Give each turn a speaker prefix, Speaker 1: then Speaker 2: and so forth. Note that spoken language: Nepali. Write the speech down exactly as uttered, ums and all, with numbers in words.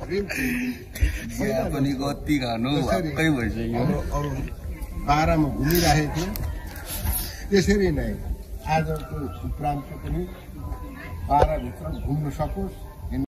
Speaker 1: पनि कति खानु वाक्कै भइसक्यो
Speaker 2: अरू बाह्रमा घुमिरहेको थियो त्यसरी नै आजको उपरान्त पनि बाह्रभित्र घुम्न सकोस्